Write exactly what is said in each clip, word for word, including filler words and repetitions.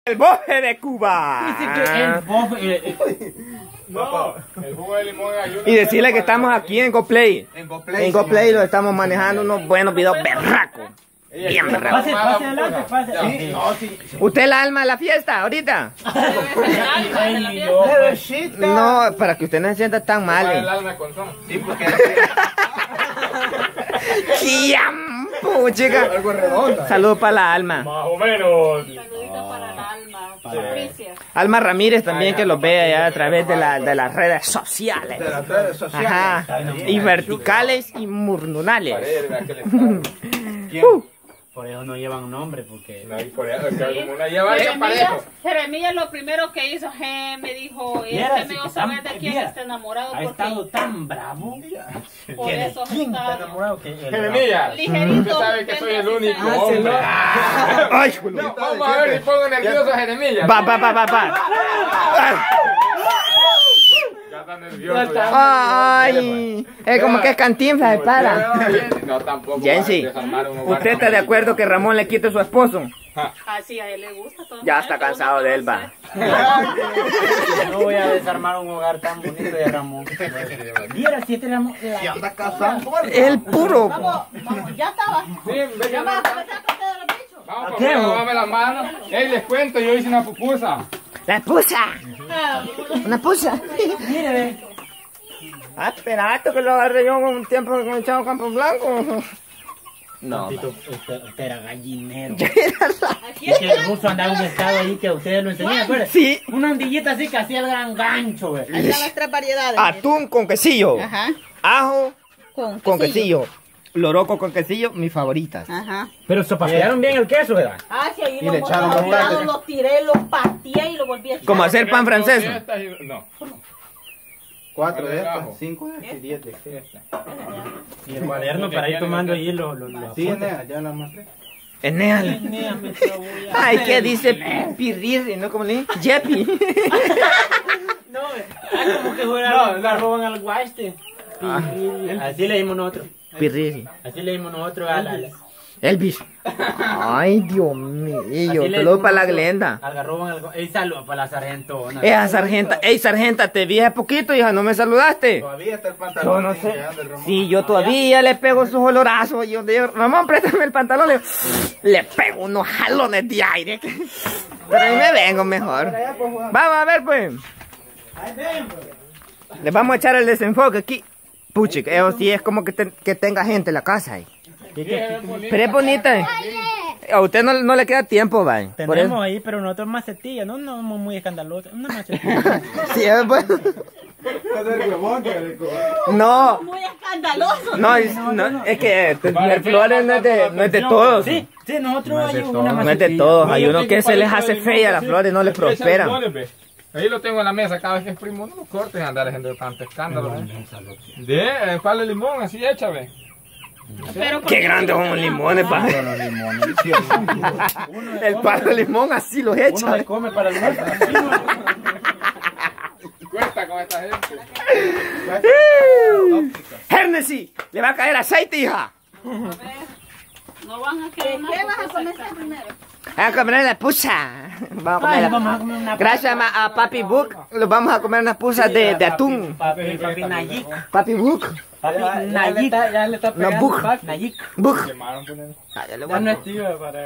El bofe de Cuba. El bofe, eh, eh. No, el jugo de limón ayuda. Y decirle que estamos aquí en GoPlay. En GoPlay. En GoPlay lo estamos manejando unos buenos videos berracos. Bien berracos. Pase, pase adelante, pase. Sí, no, sí. ¿Usted es el alma de la fiesta ahorita? Ay, yo, pues. No, para que usted no se sienta tan Para el mal. alma con son. Sí, porque ¡Tiempo, chica! algo redondo. Saludos para la alma. Más o menos. Saluditos para el alma, Patricia. Alma Ramírez también, que los ve allá a través de, la, de las redes sociales. De las redes sociales. Ajá. Y verticales y murnunales. Verga, que le está- Uh. Por eso no llevan nombre, porque... No, y por eso, que como una lleva ella Jeremías, parejo. Jeremías lo primero que hizo, je, me dijo, Viera, este me si dio que saber tan- de quién viera, está enamorado Ha porque estado tan bravo por que de eso quién está está enamorado que el Jeremías, ligerito. usted sabe que soy el único Ah, hombre. Ay, jolo. No, vamos a ver si pongo nervioso a Jeremías. Va, va, va, va, va. Ya está nervioso. ya. Ay, es como que es Cantinflas, se para. No, tampoco. Jensi, va a desarmar un hogar ¿usted está de acuerdo que Ramón le quite a su esposo? Así a él le gusta todo. Ya está cansado de él, va. No voy a desarmar un hogar tan bonito de Ramón. Viera si este Ramón... Ya está casado. El puro. Vamos, vamos, ya estaba. Sí, ve Ya que vas a empezar a cortar los bichos. vamos, ¿A qué, papá, vos? dame las manos. Ey, les cuento, yo hice una pupusa. La pusa. Una pusa. Mire, ve. Ah, esperaste que lo agarré yo con un tiempo con el chavo Campo Blanco. No. Tito, usted, usted era gallinero. Aquí Es que el ruso andaba en un estado ahí que ustedes lo enseñaron, ¿acuerdas? Sí. Una ondillita así que hacía el gran gancho, ve. están las tres variedades. Atún con quesillo. Ajá. Ajo Con, con quesillo. Loroco con quesillo, mis favoritas. Ajá. Pero se pasearon bien el queso, ¿verdad? Ah, sí, ahí Y los le echaron los bastante. lados los tiré, los pateé y los volví a echar. Como hacer pan francés. Estas y- No. Cuatro de Abajo. estas, cinco de estas y diez de estas. Y el cuaderno para ir tomando ahí los lo, lo Sí, apuntes. Enea, ya la mostré. Enéale. Ay, ¿qué dice Pirri? ¿No? ¿Cómo le dice? Jeppy. No, ah, como que fuera no, la roban al guaste. Así le dimos nosotros. Pirri. Así le dimos nosotros al... al Elvis. Ay, Dios mío. así le Saludos dimos para la nosotros Glenda. Al garroban al guaste. Y saludos para la sargentona. Esa sargenta. Ey, sargenta, te vi hace poquito, hija. ¿No me saludaste? Todavía está el Yo pantalón. no sin sé. que ande el Ramón. Sí, yo todavía le pego sus olorazos. Y donde yo, Ramón, préstame el pantalón. Le, le pego unos jalones de aire. Pero ahí me vengo mejor. Vamos a ver, pues. Les vamos a echar el desenfoque aquí. Puchi, eso sí es como que, te- que tenga gente en la casa ahí. Pero es bonita. eh. A usted no, no le queda tiempo, va. Por Tenemos eso. ahí, pero nosotros macetilla, no, no somos muy escandalosos. Una macetilla. Sí, es bueno. Es el huevón que le co- No. Muy escandaloso. No, es, no, es que tener flores no es de, no es de todos. Sí, sí, nosotros hay una No es de macetilla. todos. Hay unos que se les hace fea las flores, no les prosperan. Ahí lo tengo en la mesa, cada vez que exprimo, no lo cortes y andar haciendo tanto escándalo. ¿eh? De, el palo de limón, así echa, ve. Pero Qué grandes son los limones, pa. El palo de limón así los Uno echa. le come para el almuerzo. Cuesta con esta gente. Hernesi, le va a caer aceite, hija. no van a querer más. ¿Qué vas a comenzar primero? Vamos a comer la pusa. Vamos a Ay, comer vamos a la... comer una Gracias a, a Papi Book, los vamos a comer unas pusas de, de atún. Papi, papi Nayik. Papi Book. Papi Nayik. Ya le está No, Book. Nayik. Book. Quemaron, poner. Ah, ya le Ya voy no a... es tío para...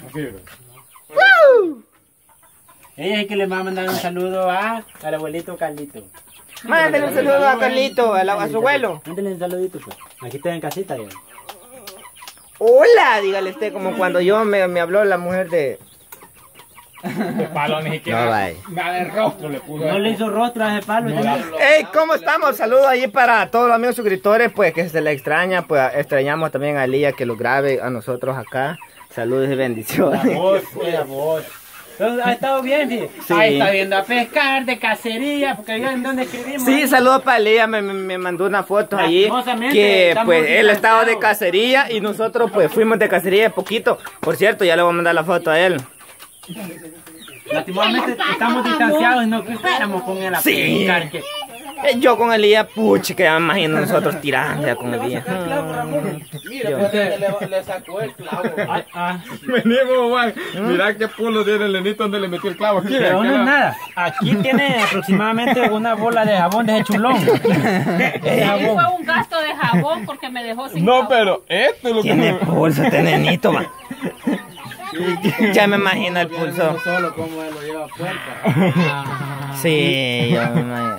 ¡Woo! Ella es que le va a mandar un saludo a al abuelito Carlito. Mándale un saludo a Carlito, a, la- a su abuelo. Mándale un saludito, pues. Aquí está en casita ya. Hola, dígale usted, como cuando yo me, me habló la mujer de... De palo ni No, siquiera. vaya. Nada de rostro le puso. No le hizo rostro a ese palo. ya. Hey, ¿cómo estamos? Saludos allí para todos los amigos suscriptores, pues que se le extraña, pues extrañamos también a Lía que lo grabe a nosotros acá. Saludos y La bendiciones. voz, la voz. Entonces, ha estado bien, sí. Sí. Ahí está viendo a pescar, de cacería, porque allá en donde escribimos. Sí, saludos para Lía, me, me- me mandó una foto allí Lastimosamente, que estamos pues él estaba de distanciados. cacería y nosotros pues fuimos de cacería de poquito. Por cierto, ya le voy a mandar la foto a él. Lastimosamente estamos distanciados y no quisiéramos con él a Sí. pescar. Que Eh, Yo con Elías, puchi, que ya me imagino nosotros tirando ya con Elías. Mira, pues le, le, le sacó el clavo. Ah, ah. Venimos, Juan. Mira qué pulo tiene el nenito donde le metió el clavo. Aquí, Pero aquí no es la- nada. Aquí tiene aproximadamente una bola de jabón de ese chulón. De Ahí jabón. fue un gasto de jabón porque me dejó sin No, jabón. pero esto es lo que Tiene me... pulso este nenito, va. Ya me imagino el No pulso. solo cómo él lo lleva a puerta. Sí, yo me imagino.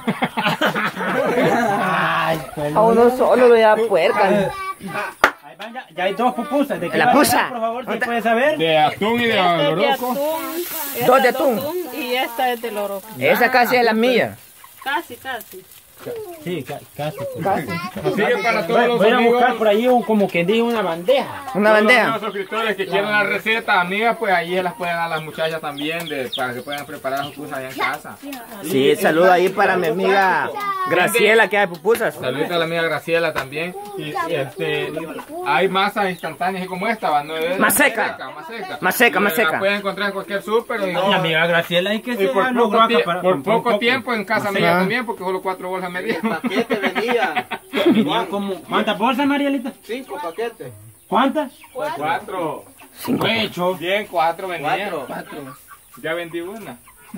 Ay, A uno solo lo lleva puerca. Ahí van, ya, ya hay dos pupusas. ¿De qué La van a pusa. dar, por favor, si puede saber? De atún y de Esta es de loroco. atún. esta Dos de es atún. Y esta es de loroco. Esa casi es la mía. Casi, casi. Sí, ca- casi. Así que para todos Voy, los voy a amigos... buscar por ahí un, como que dije una bandeja. Una Todos bandeja. los suscriptores que quieran la receta, amigas, pues ahí se las pueden dar a las muchachas también de, para que puedan preparar las pupusas allá en casa. Sí, saludo ahí para mi amiga Graciela que hay pupusas. Saludos a la amiga Graciela también. Y, y, este, hay masas instantáneas así como esta, ¿va? No es- Más seca. Más seca. Más seca, más Y seca. La pueden encontrar en cualquier súper. y- Mi amiga Graciela, y que Y se por logró poco, tie- acaparar- por con- poco con- tiempo en casa Ajá. mía también, porque solo cuatro bolsas me dieron. Paquete venía. Venía como- ¿Cuántas bolsas, Marielita? Cinco paquetes. ¿Cuántas? Cuatro. Cinco. Ocho. Bien, cuatro venían. Cuatro. Ya vendí una.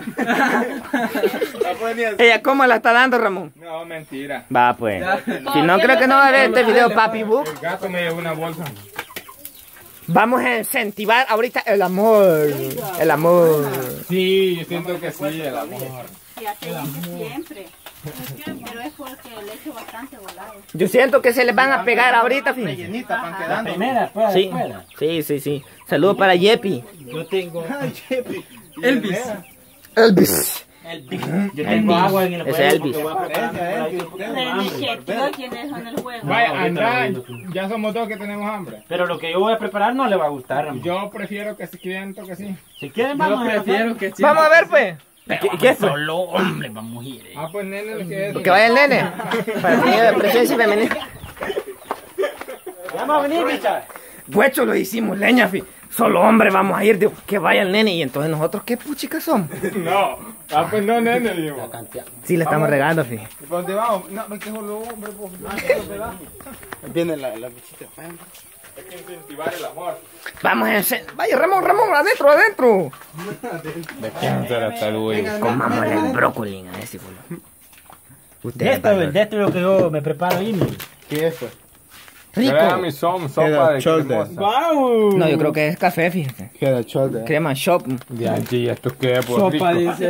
Ella, ¿cómo la está dando, Ramón? No, mentira. Va, pues. Si no, creo que no va a ver este video, Papi Book. El gato me llevó una bolsa. Vamos a incentivar ahorita el amor. El amor. Sí, yo siento que sí, el amor. Y así dice siempre. Pero es porque le echo bastante volado. Yo siento que se les van a pegar ahorita, fíjense. Rellenita, pan La quedando. primera, pues, Sí, después. sí, sí, sí. Saludos para Yepi. Yo tengo Elvis. Elvis. Elvis. Yo tengo agua en el Ese juego. Elvis. porque voy a preparar por ahí. René, ¿quiénes son el juego? Vaya, ahorita anda, lo viendo. ya somos dos que tenemos hambre. Pero lo que yo voy a preparar no le va a gustar, Ramón. Yo prefiero que si siento que sí. Si quieren, vamos a prefiero que Vamos a ver, pues. ¿Qué, qué fue? Solo hombre, vamos a ir. Ah, pues nene, lo que es. Que vaya el nene. Para el niño de presencia femenina. Vamos a venir, bicha. Pues lo hicimos leña, fi. Solo hombre vamos a ir. Digo, que vaya el nene. Y entonces nosotros, ¿qué puchicas somos? No. Ah, pues no, nene, digo. Sí, le estamos regando, fi. ¿Y para dónde vamos? No, me quejo los hombres, pues. yo no quiero pegar. Viene la, la bichita. Hay que incentivar el amor. Vamos a hacer. Vaya, Ramón, Ramón, adentro, adentro. ¿De quién será esta Luis? Comámosle el brócoli a ese culo. De Ustedes, esto, de esto es lo que yo me preparo ahí, mire. ¿Qué es eso? Era rico. mi som, sopa de cremosa. ¡Wow! No, yo creo que es café, fíjate. Queda shoulder. Crema shop. Ya, allí, ¿esto qué es? Pues rico.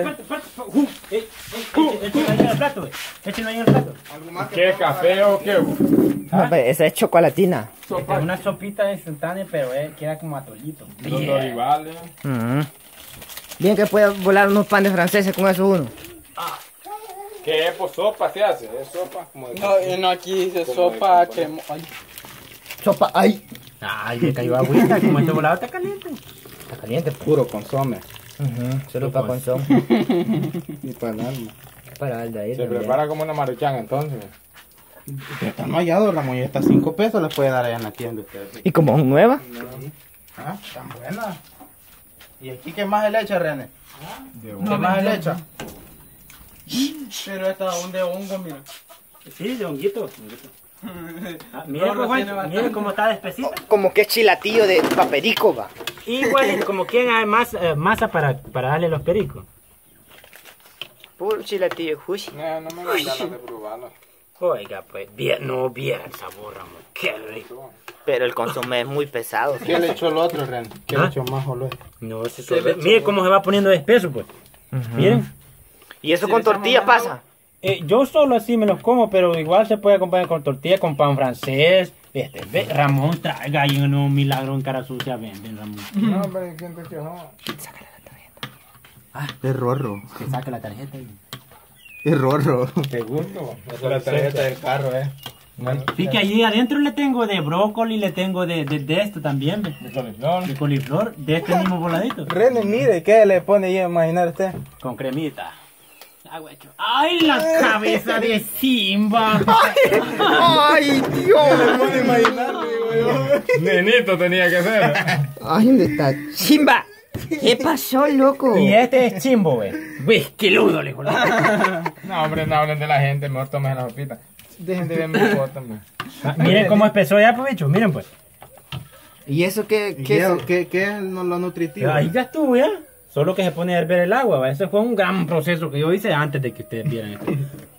Échelo ahí en el plato, güey. Échelo ahí en el plato. ¿Qué, café o qué? No, pero esa es chocolatina. Es una sopita instantánea, pero eh, queda como atolito. Los dorivales. Mm. Bien que puede volar unos panes franceses con eso uno. ¿Qué es? Pues sopa se hace. Es sopa como de... No, no, aquí dice sopa cremo. Ay, Sopa, ay. Ay, me cayó agüita, como este volado está caliente. Está caliente, pues. puro consome. Ujú, solo para consumo. Y para el alma. Para el de ahí. Se también. prepara como una maruchan entonces. Están mallados, Ramón, y estas cinco pesos les puede dar allá en la tienda ustedes. ¿Y como son nuevas? Ah, están buenas. ¿Y aquí qué más se le echa, René? ¿Qué más se le echa? Pero esta es un de hongo, mira. Sí, de honguito. Ah, mira, pues, Juan, mira cómo está despesita. Como que es chilatillo de paperico, va. Igual, como quien hay más, eh, masa para, para darle los pericos. Puro chilatillo, juicy. No, no me dan ganas de probarlo. Oiga, pues, bien, no viera el sabor, Ramón. Qué rico. Pero el consomé es muy pesado. ¿Qué le echó el otro, René? ¿Qué ¿Ah? le echó más olor? No, se sorbe. Mire cómo se va poniendo espeso, pues. Miren. ¿Y eso con tortilla pasa? Eh, yo solo así me los como, pero igual se puede acompañar con tortilla, con pan francés. Este, ve, Ramón, traiga ahí un milagro en cara sucia, venden, Ramón. No, hombre, siento que no. Es rorro. Que saque la tarjeta. Y... Es rorro. Qué gusto. Esa es la tarjeta del carro, eh. Sí, que allí adentro le tengo de brócoli, le tengo de, de, de esto también, ve. De coliflor. De coliflor, de este mismo voladito. René, mire, ¿qué le pone ahí a imaginar usted? Con cremita. ¡Ay, la cabeza de Simba! ¡Ay, Dios! Nenito tenía que ser. Ay, ¿dónde está? ¡Simba! ¿Qué pasó, loco? Y este es chimbo, güey. Whiskyludo, le dijo. No, hombre, no hablen de la gente, mejor tomen la sopita. Dejen de ver mi foto, hombre. Ah, miren cómo empezó ya, pues, bicho. Miren, pues. ¿Y eso qué, ¿Qué, qué es? ¿Qué, qué es lo lo nutritivo? Ahí ya estuvo, ya. Solo que se pone a hervir el agua, ¿va? Ese fue un gran proceso que yo hice antes de que ustedes vieran esto.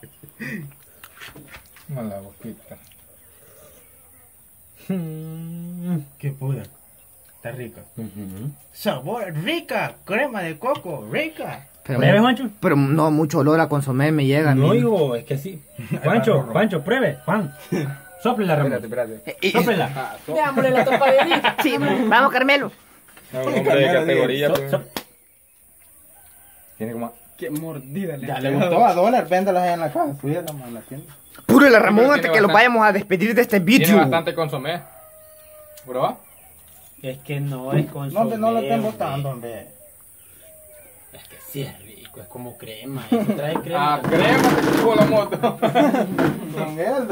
No, la boquita. Qué puda. Está rica. Sabor rica, crema de coco, rica. Pero, ¿Pruebe, Juancho? pero no, mucho olor a consomé me llega a mí. No, hijo, es que sí. Juancho, Juancho, pruebe. Juan, sople la Ramón. Espérate, espérate. Eh, eh, Sóplela. Ah, so- Veámosle la topadera. Sí, vamos, Carmelo. no, hombre de categoría, So- pues. so- Tiene como... Qué mordida le Ya le gustó a dólar, véndalas ahí en la casa suya, en la tienda. Puro la Ramón Tiene antes que los bastante- vayamos a despedir de este Tiene video. bastante consomé. ¿Bro? Es que no es con No, hombre, no lo estén hombre. botando, hombre. Es que sí es rico, es como crema. Eso trae crema. Ah, crema que se tuvo la moto. Con él.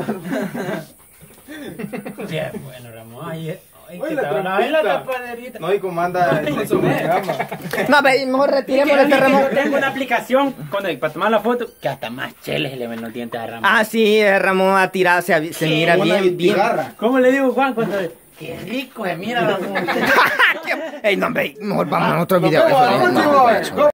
Sí, es bueno, Ramón. Ay, eh, ay, Uy, que la tal- trompita. ay, la tapaderita. No, y como anda el programa. No, ve, mejor retiremos este Yo Ramón. tengo una aplicación con el- para tomar la foto que hasta más cheles se le ven los dientes a Ramón. Ah, sí, eh, Ramón ha tirado, se, se mira Una bien, bien. cigarra. ¿Cómo le digo, Juan? Cuando... Qué rico se mira Ramón. Ey, no, hombre, mejor vamos a otro Nos video. vemos Eso, al no, próximo. no, eso.